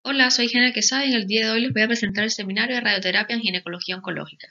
Hola, soy Gena Quesada y en el día de hoy les voy a presentar el seminario de radioterapia en ginecología oncológica.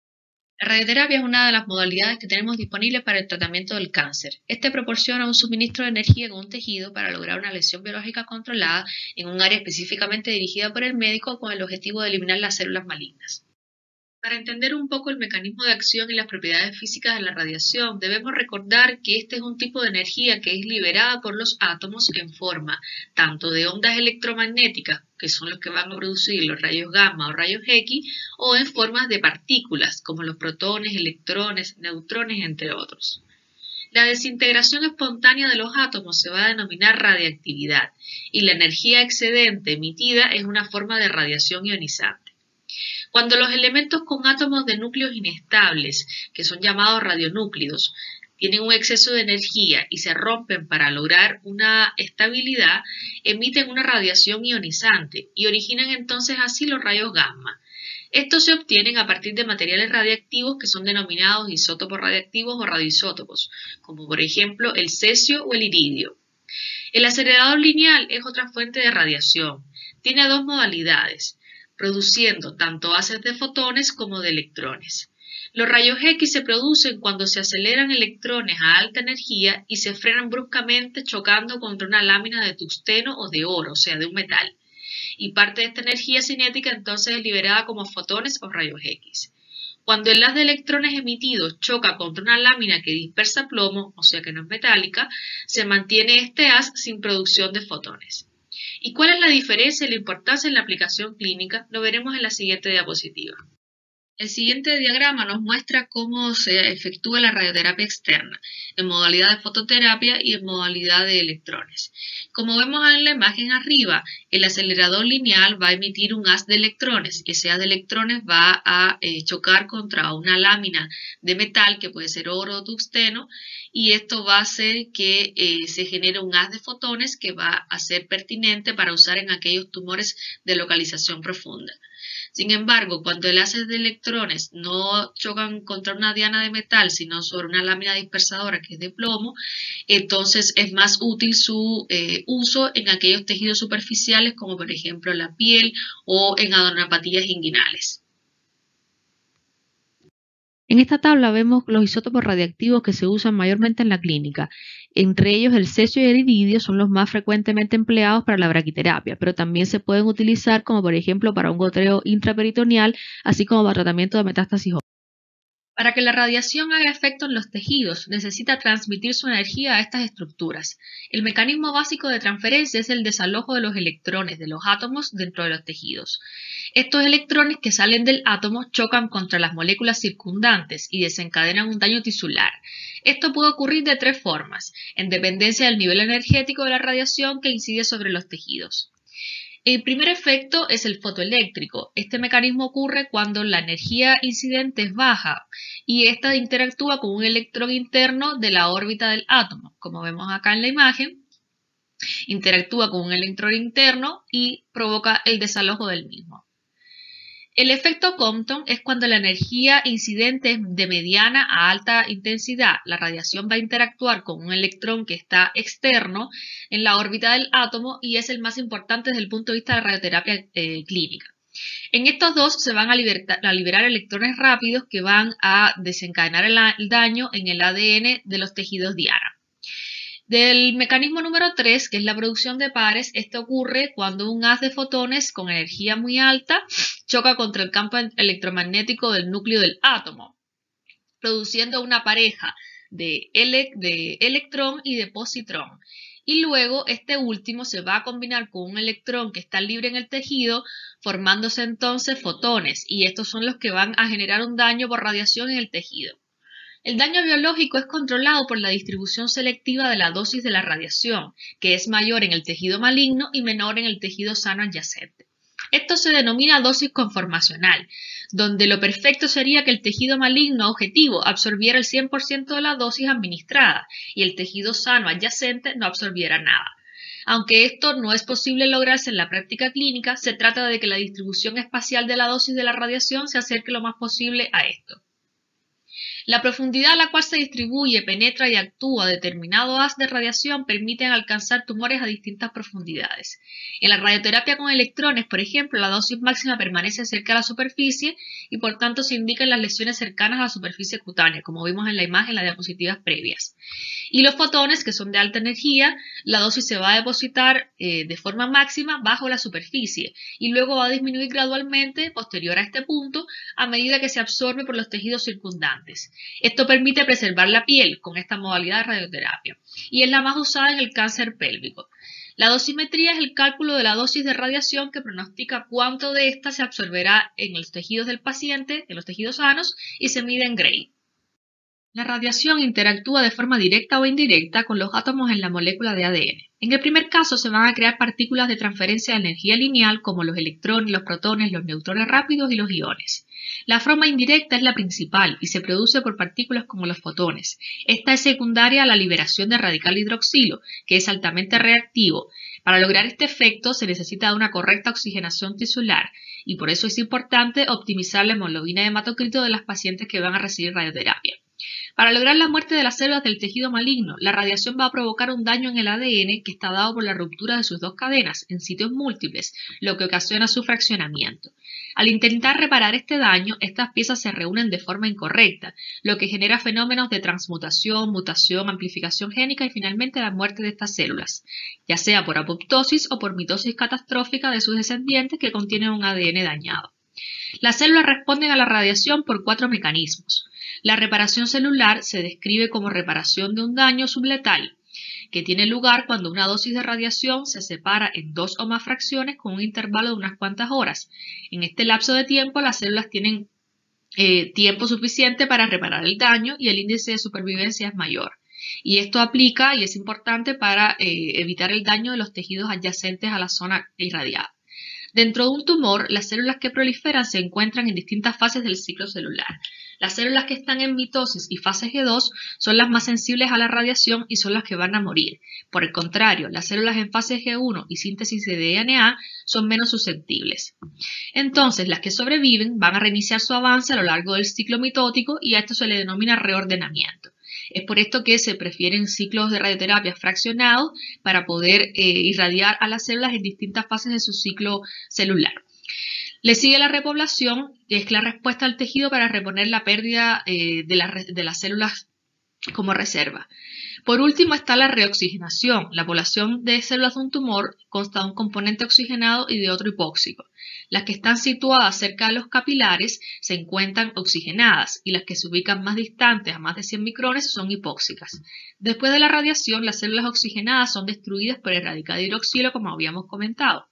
La radioterapia es una de las modalidades que tenemos disponibles para el tratamiento del cáncer. Este proporciona un suministro de energía en un tejido para lograr una lesión biológica controlada en un área específicamente dirigida por el médico con el objetivo de eliminar las células malignas. Para entender un poco el mecanismo de acción y las propiedades físicas de la radiación, debemos recordar que este es un tipo de energía que es liberada por los átomos en forma tanto de ondas electromagnéticas, que son los que van a producir los rayos gamma o rayos X, o en formas de partículas, como los protones, electrones, neutrones, entre otros. La desintegración espontánea de los átomos se va a denominar radiactividad, y la energía excedente emitida es una forma de radiación ionizante. Cuando los elementos con átomos de núcleos inestables, que son llamados radionúclidos, tienen un exceso de energía y se rompen para lograr una estabilidad, emiten una radiación ionizante y originan entonces así los rayos gamma. Estos se obtienen a partir de materiales radiactivos que son denominados isótopos radiactivos o radioisótopos, como por ejemplo el cesio o el iridio. El acelerador lineal es otra fuente de radiación. Tiene dos modalidades, produciendo tanto haces de fotones como de electrones. Los rayos X se producen cuando se aceleran electrones a alta energía y se frenan bruscamente chocando contra una lámina de tungsteno o de oro, o sea, de un metal. Y parte de esta energía cinética entonces es liberada como fotones o rayos X. Cuando el haz de electrones emitidos choca contra una lámina que dispersa plomo, o sea que no es metálica, se mantiene este haz sin producción de fotones. ¿Y cuál es la diferencia y la importancia en la aplicación clínica? Lo veremos en la siguiente diapositiva. El siguiente diagrama nos muestra cómo se efectúa la radioterapia externa, en modalidad de fototerapia y en modalidad de electrones. Como vemos en la imagen arriba, el acelerador lineal va a emitir un haz de electrones. Ese haz de electrones va a chocar contra una lámina de metal, que puede ser oro o tungsteno, y esto va a hacer que se genere un haz de fotones que va a ser pertinente para usar en aquellos tumores de localización profunda. Sin embargo, cuando el haz de electrones no chocan contra una diana de metal, sino sobre una lámina dispersadora que es de plomo, entonces es más útil su uso en aquellos tejidos superficiales como por ejemplo la piel o en adenopatías inguinales. En esta tabla vemos los isótopos radiactivos que se usan mayormente en la clínica. Entre ellos el cesio y el iridio son los más frecuentemente empleados para la braquiterapia, pero también se pueden utilizar como por ejemplo para un goteo intraperitoneal, así como para tratamiento de metástasis. Para que la radiación haga efecto en los tejidos, necesita transmitir su energía a estas estructuras. El mecanismo básico de transferencia es el desalojo de los electrones de los átomos dentro de los tejidos. Estos electrones que salen del átomo chocan contra las moléculas circundantes y desencadenan un daño tisular. Esto puede ocurrir de tres formas, en dependencia del nivel energético de la radiación que incide sobre los tejidos. El primer efecto es el fotoeléctrico. Este mecanismo ocurre cuando la energía incidente es baja y ésta interactúa con un electrón interno de la órbita del átomo. Como vemos acá en la imagen, interactúa con un electrón interno y provoca el desalojo del mismo. El efecto Compton es cuando la energía incidente es de mediana a alta intensidad. La radiación va a interactuar con un electrón que está externo en la órbita del átomo y es el más importante desde el punto de vista de la radioterapia clínica. En estos dos se van a liberar electrones rápidos que van a desencadenar el daño en el ADN de los tejidos diana. Del mecanismo número 3, que es la producción de pares, esto ocurre cuando un haz de fotones con energía muy alta choca contra el campo electromagnético del núcleo del átomo, produciendo una pareja de electrón y de positrón. Y luego este último se va a combinar con un electrón que está libre en el tejido, formándose entonces fotones, y estos son los que van a generar un daño por radiación en el tejido. El daño biológico es controlado por la distribución selectiva de la dosis de la radiación, que es mayor en el tejido maligno y menor en el tejido sano adyacente. Esto se denomina dosis conformacional, donde lo perfecto sería que el tejido maligno objetivo absorbiera el 100% de la dosis administrada y el tejido sano adyacente no absorbiera nada. Aunque esto no es posible lograrse en la práctica clínica, se trata de que la distribución espacial de la dosis de la radiación se acerque lo más posible a esto. La profundidad a la cual se distribuye, penetra y actúa determinado haz de radiación permiten alcanzar tumores a distintas profundidades. En la radioterapia con electrones, por ejemplo, la dosis máxima permanece cerca de la superficie y por tanto se indican las lesiones cercanas a la superficie cutánea, como vimos en la imagen en las diapositivas previas. Y los fotones, que son de alta energía, la dosis se va a depositar de forma máxima bajo la superficie y luego va a disminuir gradualmente posterior a este punto a medida que se absorbe por los tejidos circundantes. Esto permite preservar la piel con esta modalidad de radioterapia y es la más usada en el cáncer pélvico. La dosimetría es el cálculo de la dosis de radiación que pronostica cuánto de ésta se absorberá en los tejidos del paciente, en los tejidos sanos, y se mide en Gray. La radiación interactúa de forma directa o indirecta con los átomos en la molécula de ADN. En el primer caso se van a crear partículas de transferencia de energía lineal como los electrones, los protones, los neutrones rápidos y los iones. La forma indirecta es la principal y se produce por partículas como los fotones. Esta es secundaria a la liberación de radical hidroxilo, que es altamente reactivo. Para lograr este efecto se necesita una correcta oxigenación tisular y por eso es importante optimizar la hemoglobina de hematocrito de las pacientes que van a recibir radioterapia. Para lograr la muerte de las células del tejido maligno, la radiación va a provocar un daño en el ADN que está dado por la ruptura de sus dos cadenas en sitios múltiples, lo que ocasiona su fraccionamiento. Al intentar reparar este daño, estas piezas se reúnen de forma incorrecta, lo que genera fenómenos de transmutación, mutación, amplificación génica y finalmente la muerte de estas células, ya sea por apoptosis o por mitosis catastrófica de sus descendientes que contienen un ADN dañado. Las células responden a la radiación por 4 mecanismos. La reparación celular se describe como reparación de un daño subletal, que tiene lugar cuando una dosis de radiación se separa en 2 o más fracciones con un intervalo de unas cuantas horas. En este lapso de tiempo, las células tienen tiempo suficiente para reparar el daño y el índice de supervivencia es mayor. Y esto aplica y es importante para evitar el daño de los tejidos adyacentes a la zona irradiada. Dentro de un tumor, las células que proliferan se encuentran en distintas fases del ciclo celular. Las células que están en mitosis y fase G2 son las más sensibles a la radiación y son las que van a morir. Por el contrario, las células en fase G1 y síntesis de DNA son menos susceptibles. Entonces, las que sobreviven van a reiniciar su avance a lo largo del ciclo mitótico y a esto se le denomina reordenamiento. Es por esto que se prefieren ciclos de radioterapia fraccionados para poder irradiar a las células en distintas fases de su ciclo celular. Le sigue la repoblación, que es la respuesta al tejido para reponer la pérdida de las células como reserva. Por último está la reoxigenación. La población de células de un tumor consta de un componente oxigenado y de otro hipóxico. Las que están situadas cerca de los capilares se encuentran oxigenadas y las que se ubican más distantes, a más de 100 micrones, son hipóxicas. Después de la radiación, las células oxigenadas son destruidas por el radical hidroxilo, como habíamos comentado.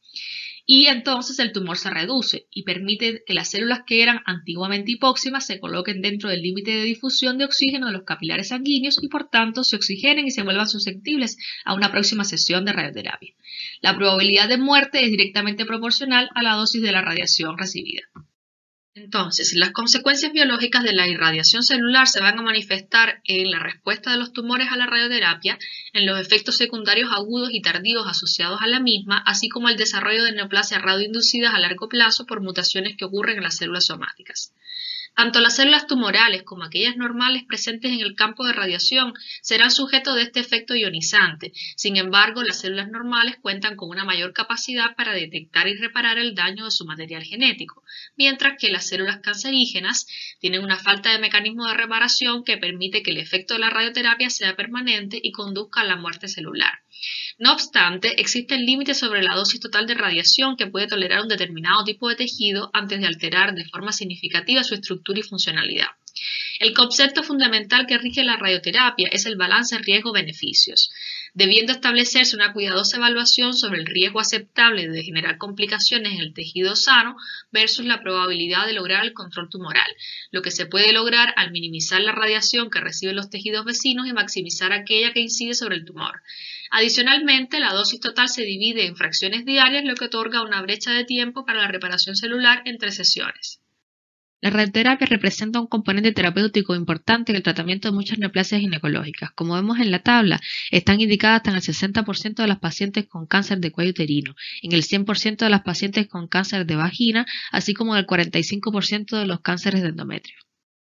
Y entonces el tumor se reduce y permite que las células que eran antiguamente hipóximas se coloquen dentro del límite de difusión de oxígeno de los capilares sanguíneos y por tanto se oxigenen y se vuelvan susceptibles a una próxima sesión de radioterapia. La probabilidad de muerte es directamente proporcional a la dosis de la radiación recibida. Entonces, las consecuencias biológicas de la irradiación celular se van a manifestar en la respuesta de los tumores a la radioterapia, en los efectos secundarios agudos y tardíos asociados a la misma, así como el desarrollo de neoplasias radioinducidas a largo plazo por mutaciones que ocurren en las células somáticas. Tanto las células tumorales como aquellas normales presentes en el campo de radiación serán sujetos de este efecto ionizante. Sin embargo, las células normales cuentan con una mayor capacidad para detectar y reparar el daño de su material genético, mientras que las células cancerígenas tienen una falta de mecanismo de reparación que permite que el efecto de la radioterapia sea permanente y conduzca a la muerte celular. No obstante, existen límites sobre la dosis total de radiación que puede tolerar un determinado tipo de tejido antes de alterar de forma significativa su estructura y funcionalidad. El concepto fundamental que rige la radioterapia es el balance riesgo-beneficios, debiendo establecerse una cuidadosa evaluación sobre el riesgo aceptable de generar complicaciones en el tejido sano versus la probabilidad de lograr el control tumoral, lo que se puede lograr al minimizar la radiación que reciben los tejidos vecinos y maximizar aquella que incide sobre el tumor. Adicionalmente, la dosis total se divide en fracciones diarias, lo que otorga una brecha de tiempo para la reparación celular entre sesiones. La radioterapia representa un componente terapéutico importante en el tratamiento de muchas neoplasias ginecológicas. Como vemos en la tabla, están indicadas hasta en el 60% de las pacientes con cáncer de cuello uterino, en el 100% de las pacientes con cáncer de vagina, así como en el 45% de los cánceres de endometrio.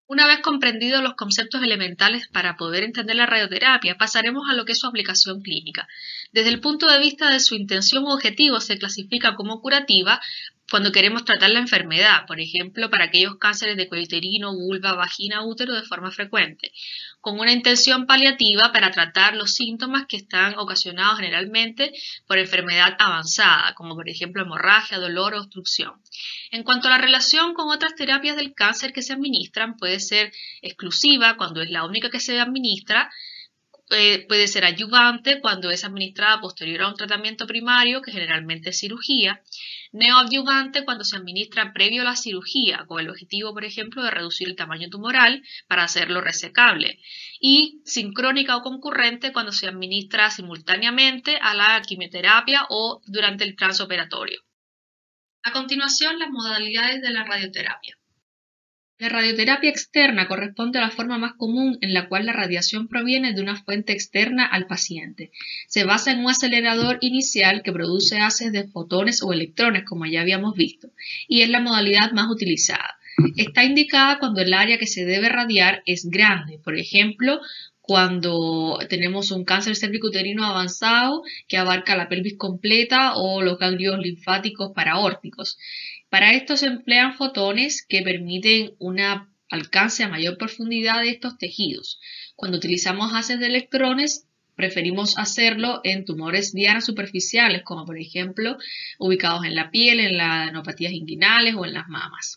Una vez comprendidos los conceptos elementales para poder entender la radioterapia, pasaremos a lo que es su aplicación clínica. Desde el punto de vista de su intención u objetivo, se clasifica como curativa cuando queremos tratar la enfermedad, por ejemplo, para aquellos cánceres de cuello uterino, vulva, vagina, útero de forma frecuente, con una intención paliativa para tratar los síntomas que están ocasionados generalmente por enfermedad avanzada, como por ejemplo hemorragia, dolor o obstrucción. En cuanto a la relación con otras terapias del cáncer que se administran, puede ser exclusiva cuando es la única que se administra, puede ser adyuvante cuando es administrada posterior a un tratamiento primario, que generalmente es cirugía, neoadyuvante cuando se administra previo a la cirugía, con el objetivo, por ejemplo, de reducir el tamaño tumoral para hacerlo resecable, y sincrónica o concurrente cuando se administra simultáneamente a la quimioterapia o durante el transoperatorio. A continuación, las modalidades de la radioterapia. La radioterapia externa corresponde a la forma más común en la cual la radiación proviene de una fuente externa al paciente. Se basa en un acelerador inicial que produce haces de fotones o electrones, como ya habíamos visto, y es la modalidad más utilizada. Está indicada cuando el área que se debe radiar es grande, por ejemplo, cuando tenemos un cáncer cervicuterino avanzado que abarca la pelvis completa o los ganglios linfáticos paraórticos. Para esto se emplean fotones que permiten un alcance a mayor profundidad de estos tejidos. Cuando utilizamos haces de electrones, preferimos hacerlo en tumores dianas superficiales, como por ejemplo ubicados en la piel, en las adenopatías inguinales o en las mamas.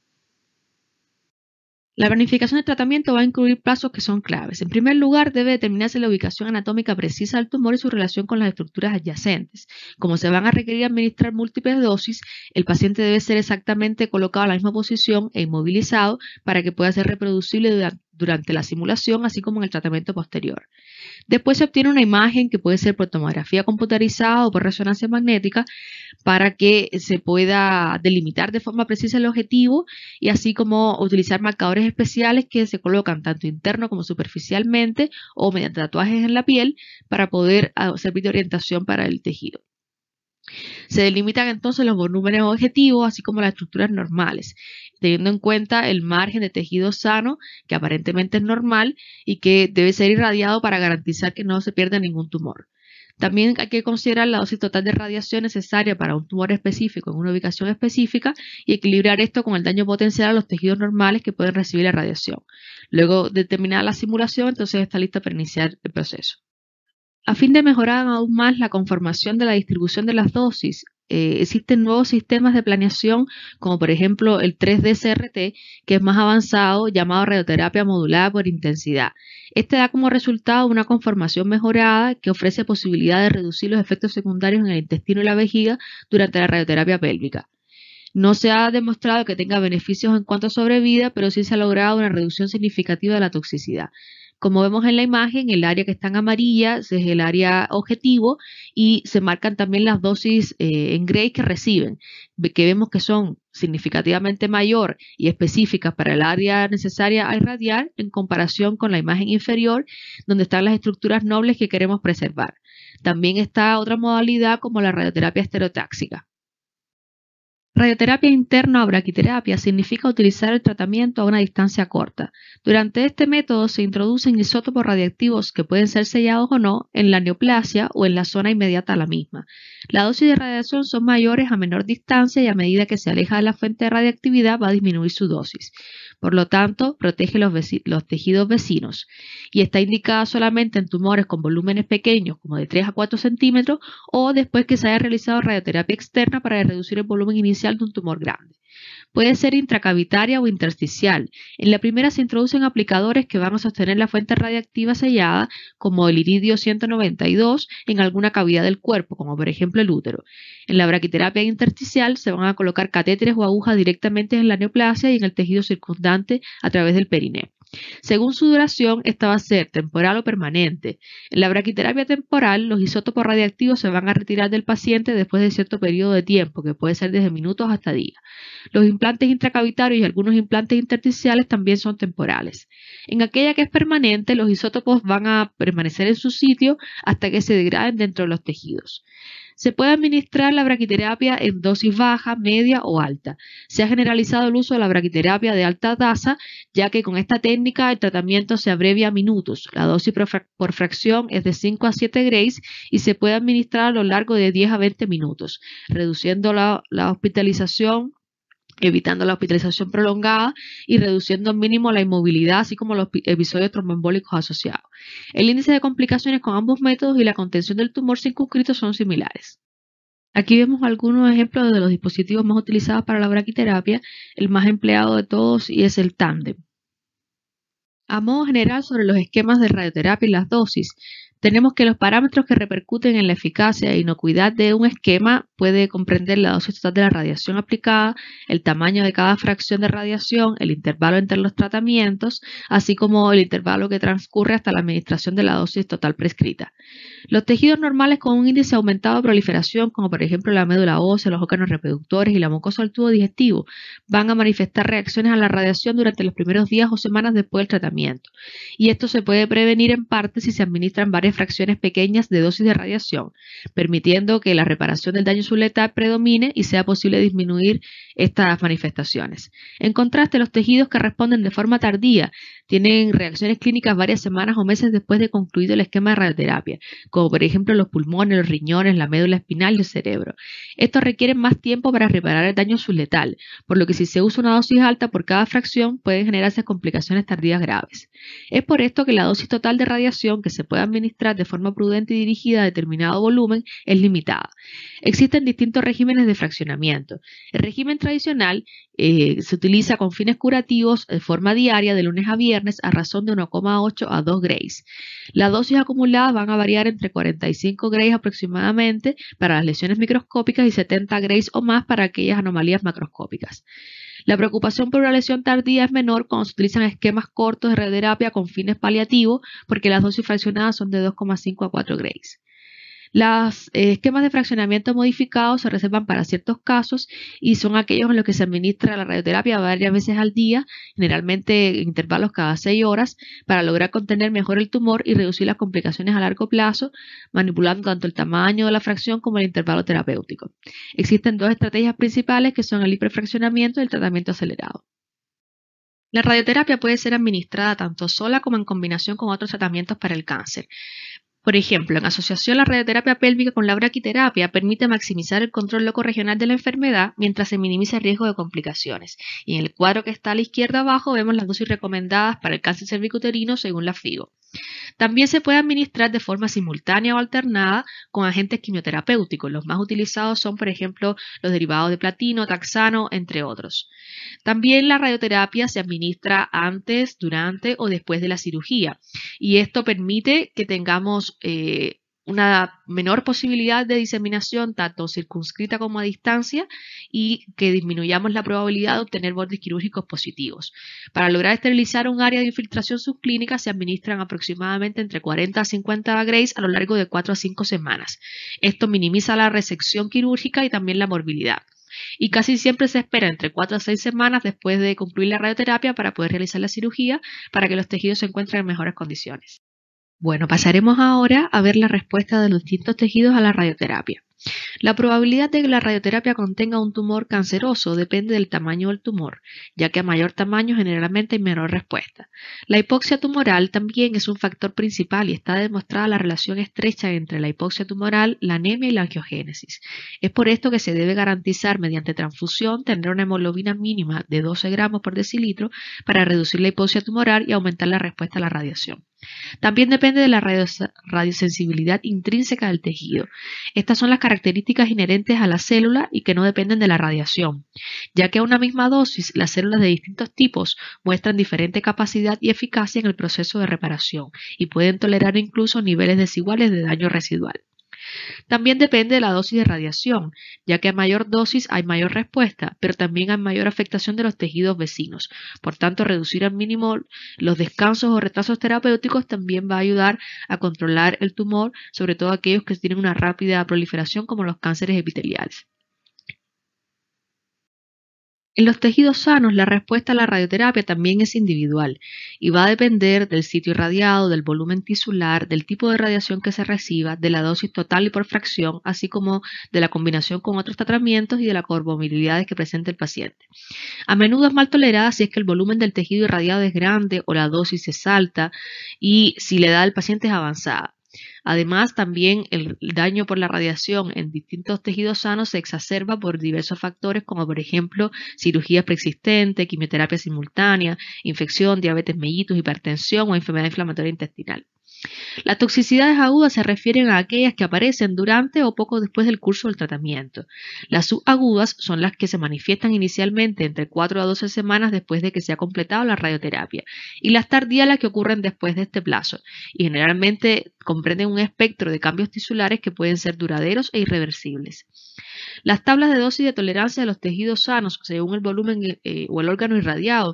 La planificación del tratamiento va a incluir pasos que son claves. En primer lugar, debe determinarse la ubicación anatómica precisa del tumor y su relación con las estructuras adyacentes. Como se van a requerir administrar múltiples dosis, el paciente debe ser exactamente colocado en la misma posición e inmovilizado para que pueda ser reproducible durante la simulación, así como en el tratamiento posterior. Después se obtiene una imagen que puede ser por tomografía computarizada o por resonancia magnética para que se pueda delimitar de forma precisa el objetivo y así como utilizar marcadores especiales que se colocan tanto interno como superficialmente o mediante tatuajes en la piel para poder servir de orientación para el tejido. Se delimitan entonces los volúmenes objetivos, así como las estructuras normales, teniendo en cuenta el margen de tejido sano, que aparentemente es normal y que debe ser irradiado para garantizar que no se pierda ningún tumor. También hay que considerar la dosis total de radiación necesaria para un tumor específico en una ubicación específica y equilibrar esto con el daño potencial a los tejidos normales que pueden recibir la radiación. Luego de terminar la simulación, entonces está lista para iniciar el proceso. A fin de mejorar aún más la conformación de la distribución de las dosis, existen nuevos sistemas de planeación, como por ejemplo el 3D-CRT, que es más avanzado, llamado radioterapia modulada por intensidad. Este da como resultado una conformación mejorada que ofrece posibilidad de reducir los efectos secundarios en el intestino y la vejiga durante la radioterapia pélvica. No se ha demostrado que tenga beneficios en cuanto a sobrevida, pero sí se ha logrado una reducción significativa de la toxicidad. Como vemos en la imagen, el área que está en amarilla es el área objetivo y se marcan también las dosis en gray que reciben, que vemos que son significativamente mayor y específicas para el área necesaria a irradiar en comparación con la imagen inferior, donde están las estructuras nobles que queremos preservar. También está otra modalidad como la radioterapia estereotáxica. Radioterapia interna o braquiterapia significa utilizar el tratamiento a una distancia corta. Durante este método se introducen isótopos radiactivos que pueden ser sellados o no en la neoplasia o en la zona inmediata a la misma. Las dosis de radiación son mayores a menor distancia y a medida que se aleja de la fuente de radiactividad va a disminuir su dosis. Por lo tanto, protege los tejidos vecinos y está indicada solamente en tumores con volúmenes pequeños como de 3 a 4 centímetros o después que se haya realizado radioterapia externa para reducir el volumen inicial de un tumor grande. Puede ser intracavitaria o intersticial. En la primera se introducen aplicadores que van a sostener la fuente radiactiva sellada, como el iridio 192, en alguna cavidad del cuerpo, como por ejemplo el útero. En la braquiterapia intersticial se van a colocar catéteres o agujas directamente en la neoplasia y en el tejido circundante a través del perineo. Según su duración, esta va a ser temporal o permanente. En la braquiterapia temporal, los isótopos radiactivos se van a retirar del paciente después de cierto periodo de tiempo, que puede ser desde minutos hasta días. Los implantes intracavitarios y algunos implantes intersticiales también son temporales. En aquella que es permanente, los isótopos van a permanecer en su sitio hasta que se degraden dentro de los tejidos. Se puede administrar la braquiterapia en dosis baja, media o alta. Se ha generalizado el uso de la braquiterapia de alta tasa, ya que con esta técnica el tratamiento se abrevia a minutos. La dosis por fracción es de 5 a 7 grays y se puede administrar a lo largo de 10 a 20 minutos, reduciendo la hospitalización, evitando la hospitalización prolongada y reduciendo al mínimo la inmovilidad, así como los episodios tromboembólicos asociados. El índice de complicaciones con ambos métodos y la contención del tumor circunscrito son similares. Aquí vemos algunos ejemplos de los dispositivos más utilizados para la braquiterapia. El más empleado de todos y es el tándem. A modo general, sobre los esquemas de radioterapia y las dosis, tenemos que los parámetros que repercuten en la eficacia e inocuidad de un esquema puede comprender la dosis total de la radiación aplicada, el tamaño de cada fracción de radiación, el intervalo entre los tratamientos, así como el intervalo que transcurre hasta la administración de la dosis total prescrita. Los tejidos normales con un índice aumentado de proliferación, como por ejemplo la médula ósea, los órganos reproductores y la mucosa del tubo digestivo, van a manifestar reacciones a la radiación durante los primeros días o semanas después del tratamiento. Y esto se puede prevenir en parte si se administran varias fracciones pequeñas de dosis de radiación, permitiendo que la reparación del daño subletal predomine y sea posible disminuir estas manifestaciones. En contraste, los tejidos que responden de forma tardía tienen reacciones clínicas varias semanas o meses después de concluido el esquema de radioterapia, como por ejemplo los pulmones, los riñones, la médula espinal y el cerebro. Estos requieren más tiempo para reparar el daño subletal, por lo que si se usa una dosis alta por cada fracción pueden generarse complicaciones tardías graves. Es por esto que la dosis total de radiación que se puede administrar de forma prudente y dirigida a determinado volumen es limitada. Existen distintos regímenes de fraccionamiento. El régimen tradicional se utiliza con fines curativos de forma diaria de lunes a viernes a razón de 1,8 a 2 grays. Las dosis acumuladas van a variar entre 45 grays aproximadamente para las lesiones microscópicas y 70 grays o más para aquellas anomalías macroscópicas. La preocupación por una lesión tardía es menor cuando se utilizan esquemas cortos de radioterapia con fines paliativos porque las dosis fraccionadas son de 2,5 a 4 grays. Los esquemas de fraccionamiento modificados se reservan para ciertos casos y son aquellos en los que se administra la radioterapia varias veces al día, generalmente en intervalos cada 6 horas, para lograr contener mejor el tumor y reducir las complicaciones a largo plazo, manipulando tanto el tamaño de la fracción como el intervalo terapéutico. Existen dos estrategias principales que son el hiperfraccionamiento y el tratamiento acelerado. La radioterapia puede ser administrada tanto sola como en combinación con otros tratamientos para el cáncer. Por ejemplo, en asociación la radioterapia pélvica con la braquiterapia permite maximizar el control locorregional de la enfermedad mientras se minimiza el riesgo de complicaciones. Y en el cuadro que está a la izquierda abajo vemos las dosis recomendadas para el cáncer cervicuterino según la FIGO. También se puede administrar de forma simultánea o alternada con agentes quimioterapéuticos. Los más utilizados son, por ejemplo, los derivados de platino, taxano, entre otros. También la radioterapia se administra antes, durante o después de la cirugía. Y esto permite que tengamos una menor posibilidad de diseminación tanto circunscrita como a distancia y que disminuyamos la probabilidad de obtener bordes quirúrgicos positivos. Para lograr esterilizar un área de infiltración subclínica se administran aproximadamente entre 40 a 50 grays a lo largo de 4 a 5 semanas. Esto minimiza la resección quirúrgica y también la morbilidad. Y casi siempre se espera entre 4 a 6 semanas después de concluir la radioterapia para poder realizar la cirugía para que los tejidos se encuentren en mejores condiciones. Bueno, pasaremos ahora a ver la respuesta de los distintos tejidos a la radioterapia. La probabilidad de que la radioterapia contenga un tumor canceroso depende del tamaño del tumor, ya que a mayor tamaño generalmente hay menor respuesta. La hipoxia tumoral también es un factor principal y está demostrada la relación estrecha entre la hipoxia tumoral, la anemia y la angiogénesis. Es por esto que se debe garantizar mediante transfusión tener una hemoglobina mínima de 12 gramos por decilitro para reducir la hipoxia tumoral y aumentar la respuesta a la radiación. También depende de la radiosensibilidad intrínseca del tejido. Estas son las características inherentes a la célula y que no dependen de la radiación, ya que a una misma dosis las células de distintos tipos muestran diferente capacidad y eficacia en el proceso de reparación y pueden tolerar incluso niveles desiguales de daño residual. También depende de la dosis de radiación, ya que a mayor dosis hay mayor respuesta, pero también hay mayor afectación de los tejidos vecinos. Por tanto, reducir al mínimo los descansos o retrasos terapéuticos también va a ayudar a controlar el tumor, sobre todo aquellos que tienen una rápida proliferación como los cánceres epiteliales. En los tejidos sanos, la respuesta a la radioterapia también es individual y va a depender del sitio irradiado, del volumen tisular, del tipo de radiación que se reciba, de la dosis total y por fracción, así como de la combinación con otros tratamientos y de las comorbilidades que presenta el paciente. A menudo es mal tolerada si es que el volumen del tejido irradiado es grande o la dosis es alta y si la edad del paciente es avanzada. Además, también el daño por la radiación en distintos tejidos sanos se exacerba por diversos factores como por ejemplo cirugía preexistente, quimioterapia simultánea, infección, diabetes mellitus, hipertensión o enfermedad inflamatoria intestinal. Las toxicidades agudas se refieren a aquellas que aparecen durante o poco después del curso del tratamiento. Las subagudas son las que se manifiestan inicialmente entre 4 a 12 semanas después de que se ha completado la radioterapia y las tardías las que ocurren después de este plazo y generalmente comprenden un espectro de cambios tisulares que pueden ser duraderos e irreversibles. Las tablas de dosis de tolerancia de los tejidos sanos según el volumen o el órgano irradiado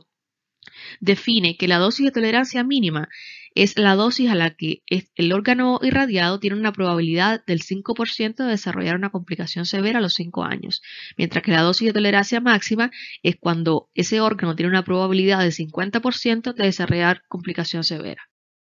define que la dosis de tolerancia mínima es la dosis a la que el órgano irradiado tiene una probabilidad del 5% de desarrollar una complicación severa a los 5 años, mientras que la dosis de tolerancia máxima es cuando ese órgano tiene una probabilidad del 50% de desarrollar complicación severa.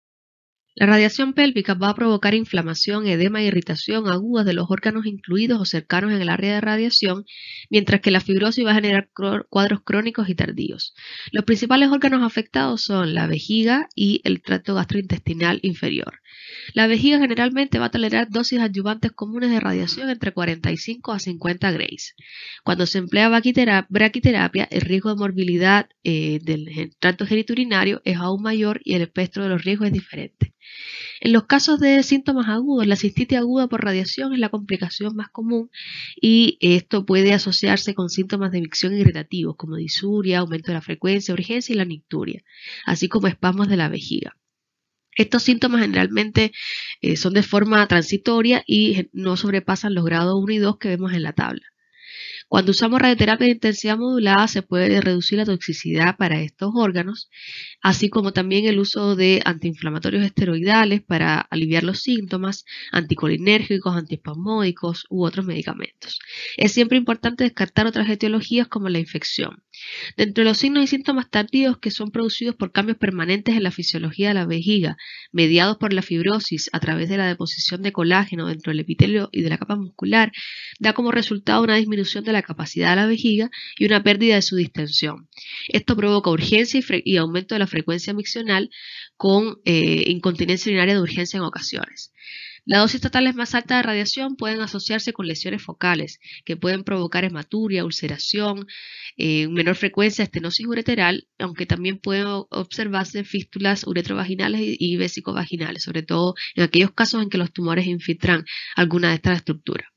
La radiación pélvica va a provocar inflamación, edema e irritación agudas de los órganos incluidos o cercanos en el área de radiación, mientras que la fibrosis va a generar cuadros crónicos y tardíos. Los principales órganos afectados son la vejiga y el tracto gastrointestinal inferior. La vejiga generalmente va a tolerar dosis adyuvantes comunes de radiación entre 45 a 50 grays. Cuando se emplea braquiterapia, el riesgo de morbilidad del tracto genitourinario es aún mayor y el espectro de los riesgos es diferente. En los casos de síntomas agudos, la cistitis aguda por radiación es la complicación más común y esto puede asociarse con síntomas de micción irritativos como disuria, aumento de la frecuencia, urgencia y la nicturia, así como espasmos de la vejiga. Estos síntomas generalmente son de forma transitoria y no sobrepasan los grados 1 y 2 que vemos en la tabla. Cuando usamos radioterapia de intensidad modulada se puede reducir la toxicidad para estos órganos, así como también el uso de antiinflamatorios esteroidales para aliviar los síntomas, anticolinérgicos, antiespasmódicos u otros medicamentos. Es siempre importante descartar otras etiologías como la infección. Dentro de los signos y síntomas tardíos que son producidos por cambios permanentes en la fisiología de la vejiga, mediados por la fibrosis a través de la deposición de colágeno dentro del epitelio y de la capa muscular, da como resultado una disminución de la capacidad de la vejiga y una pérdida de su distensión. Esto provoca urgencia y aumento de la frecuencia miccional con incontinencia urinaria de urgencia en ocasiones. Las dosis totales más altas de radiación pueden asociarse con lesiones focales, que pueden provocar hematuria, ulceración, menor frecuencia estenosis ureteral, aunque también pueden observarse fístulas uretrovaginales y vesicovaginales, sobre todo en aquellos casos en que los tumores infiltran alguna de estas estructuras.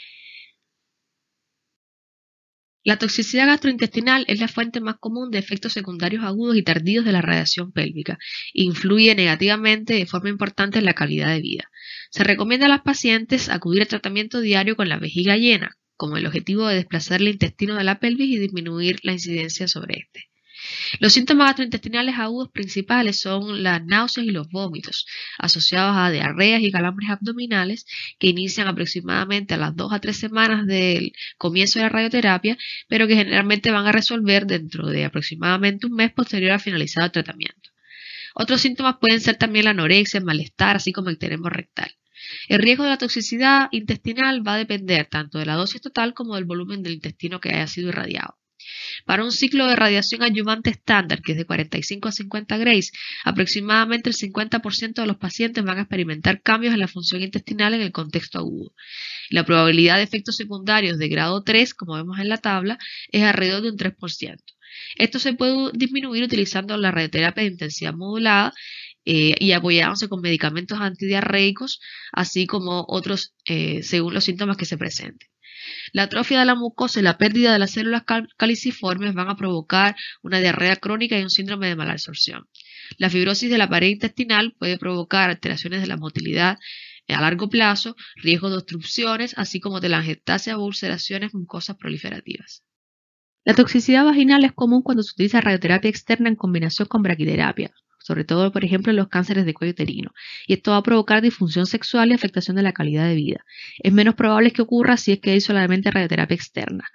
La toxicidad gastrointestinal es la fuente más común de efectos secundarios agudos y tardíos de la radiación pélvica. Influye negativamente de forma importante en la calidad de vida. Se recomienda a las pacientes acudir al tratamiento diario con la vejiga llena, con el objetivo de desplazar el intestino de la pelvis y disminuir la incidencia sobre este. Los síntomas gastrointestinales agudos principales son las náuseas y los vómitos, asociados a diarreas y calambres abdominales que inician aproximadamente a las 2 a 3 semanas del comienzo de la radioterapia, pero que generalmente van a resolver dentro de aproximadamente un mes posterior a finalizar el tratamiento. Otros síntomas pueden ser también la anorexia, el malestar, así como el ecterismo rectal. El riesgo de la toxicidad intestinal va a depender tanto de la dosis total como del volumen del intestino que haya sido irradiado. Para un ciclo de radiación adyuvante estándar, que es de 45 a 50 grays, aproximadamente el 50% de los pacientes van a experimentar cambios en la función intestinal en el contexto agudo. La probabilidad de efectos secundarios de grado 3, como vemos en la tabla, es alrededor de un 3%. Esto se puede disminuir utilizando la radioterapia de intensidad modulada y apoyándose con medicamentos antidiarreicos, así como otros según los síntomas que se presenten. La atrofia de la mucosa y la pérdida de las células caliciformes van a provocar una diarrea crónica y un síndrome de malabsorción. La fibrosis de la pared intestinal puede provocar alteraciones de la motilidad a largo plazo, riesgo de obstrucciones, así como de telangiectasia o ulceraciones mucosas proliferativas. La toxicidad vaginal es común cuando se utiliza radioterapia externa en combinación con braquiterapia, sobre todo, por ejemplo, en los cánceres de cuello uterino, y esto va a provocar disfunción sexual y afectación de la calidad de vida. Es menos probable que ocurra si es que hay solamente radioterapia externa.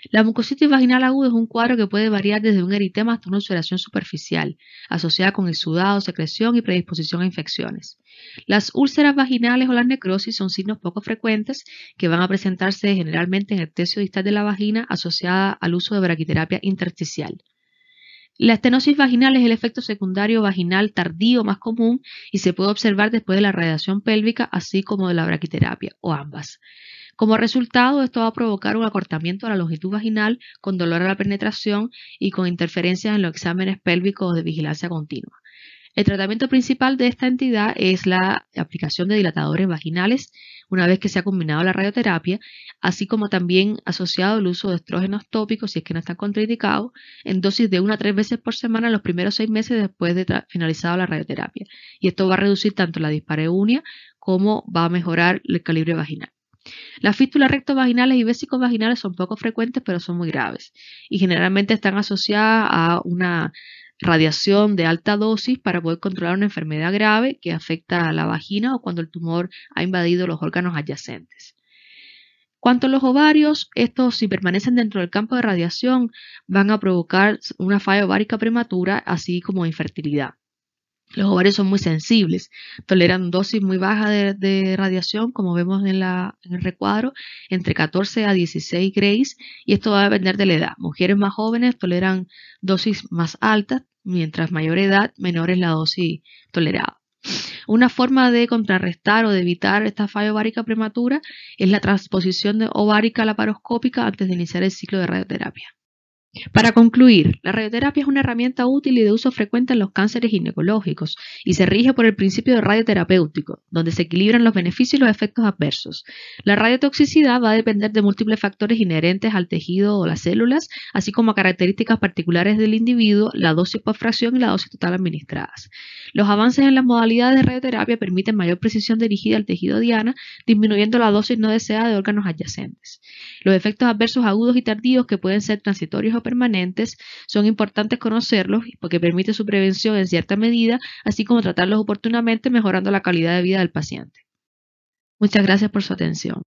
La mucositis vaginal aguda es un cuadro que puede variar desde un eritema hasta una ulceración superficial, asociada con exudado, secreción y predisposición a infecciones. Las úlceras vaginales o las necrosis son signos poco frecuentes que van a presentarse generalmente en el tercio distal de la vagina asociada al uso de braquiterapia intersticial. La estenosis vaginal es el efecto secundario vaginal tardío más común y se puede observar después de la radiación pélvica, así como de la braquiterapia, o ambas. Como resultado, esto va a provocar un acortamiento de la longitud vaginal con dolor a la penetración y con interferencias en los exámenes pélvicos de vigilancia continua. El tratamiento principal de esta entidad es la aplicación de dilatadores vaginales una vez que se ha combinado la radioterapia, así como también asociado el uso de estrógenos tópicos, si es que no están contraindicados, en dosis de 1 a 3 veces por semana los primeros 6 meses después de finalizado la radioterapia. Y esto va a reducir tanto la dispareunia como va a mejorar el calibre vaginal. Las fístulas rectovaginales y vésicos vaginales son poco frecuentes, pero son muy graves y generalmente están asociadas a una radiación de alta dosis para poder controlar una enfermedad grave que afecta a la vagina o cuando el tumor ha invadido los órganos adyacentes. Cuanto a los ovarios, estos si permanecen dentro del campo de radiación van a provocar una falla ovárica prematura, así como infertilidad. Los ovarios son muy sensibles, toleran dosis muy bajas de radiación, como vemos en el recuadro, entre 14 a 16 grays, y esto va a depender de la edad. Mujeres más jóvenes toleran dosis más altas, mientras mayor edad, menor es la dosis tolerada. Una forma de contrarrestar o de evitar esta falla ovárica prematura es la transposición ovárica laparoscópica antes de iniciar el ciclo de radioterapia. Para concluir, la radioterapia es una herramienta útil y de uso frecuente en los cánceres ginecológicos y se rige por el principio de radioterapéutico, donde se equilibran los beneficios y los efectos adversos. La radiotoxicidad va a depender de múltiples factores inherentes al tejido o las células, así como a características particulares del individuo, la dosis por fracción y la dosis total administradas. Los avances en las modalidades de radioterapia permiten mayor precisión dirigida al tejido diana, disminuyendo la dosis no deseada de órganos adyacentes. Los efectos adversos agudos y tardíos, que pueden ser transitorios o permanentes, son importantes conocerlos porque permite su prevención en cierta medida, así como tratarlos oportunamente, mejorando la calidad de vida del paciente. Muchas gracias por su atención.